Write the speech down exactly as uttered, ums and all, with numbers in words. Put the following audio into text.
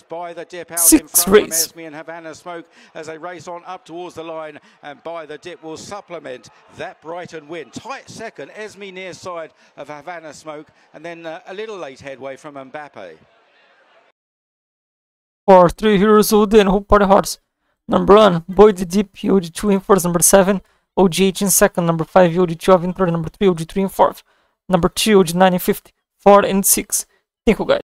By the dip out in Sixth front from race. Esme and Havana Smoke as they race on up towards the line, and By the Dip will supplement that Brighton win. Tight second, Esme near side of Havana Smoke, and then uh, a little late headway from Mbappe. For three Heroes O D and Hope for the Horse. Number one, Boy the Deep, O G two in first. Number seven, O G eight in second. Number five, O G twelve in third. Number three, O G three in fourth. Number two, O G nine in fifth. four and six. Thank you, guys.